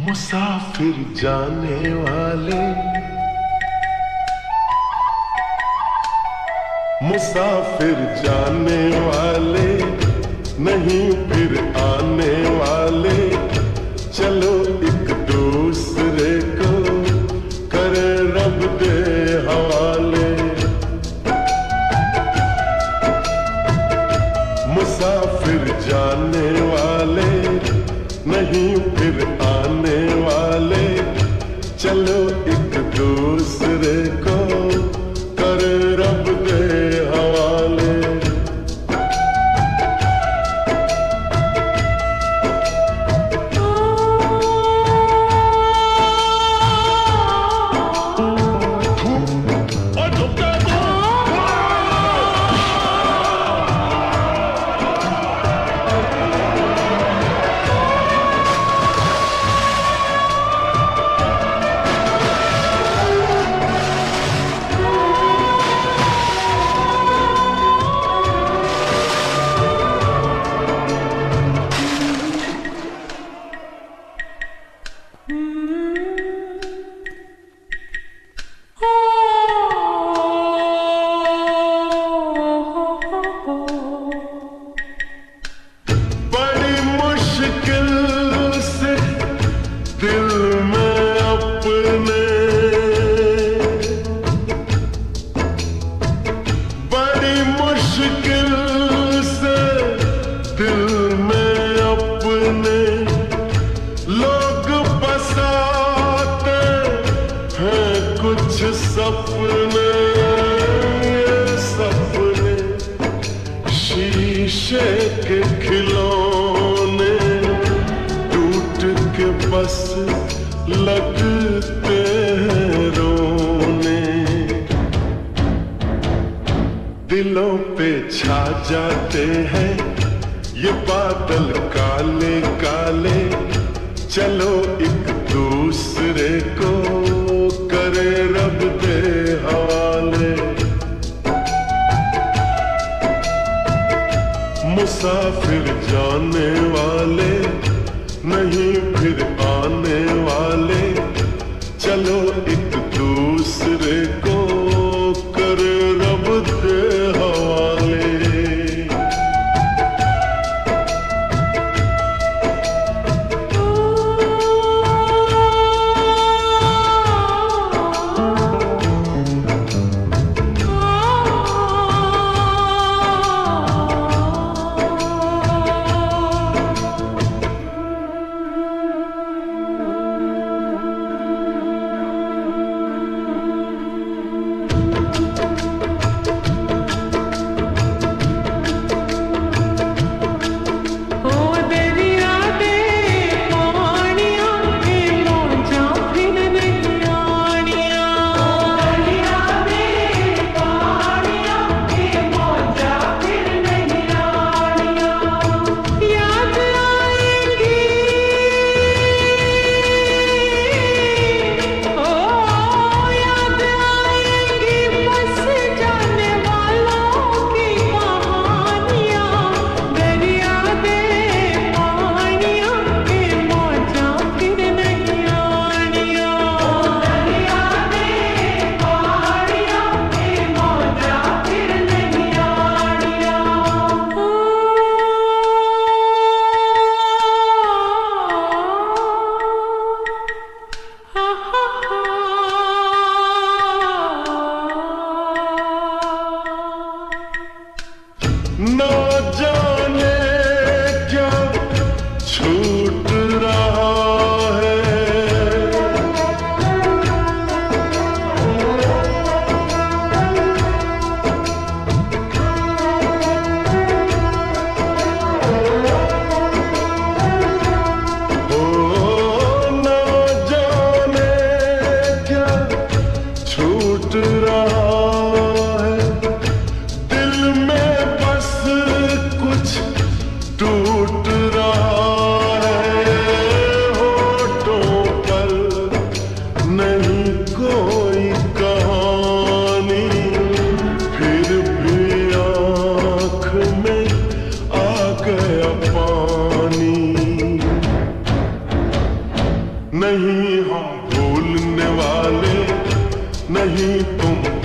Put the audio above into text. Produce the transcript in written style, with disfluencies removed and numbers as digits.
मुसाफिर जाने वाले, मुसाफिर जाने वाले, नहीं फिर आने वाले। चलो एक दूसरे को करे रब दे हवाले। मुसाफिर जाने वाले, नहीं फिर आने वाले। चलो एक दूसरे को करे रब दे हवाले। सपने सपने शीशे के खिलौने टूट के बस लगते हैं रोने। दिलों पे छा जाते हैं ये बादल काले काले। चलो एक दूसरे को करे रब दे हवाले। मुसाफिर जाने वाले, नहीं फिर आने वाले। चलो एक दूसरे को करे रब दे हवाले। नहीं हम भूलने वाले, नहीं तुम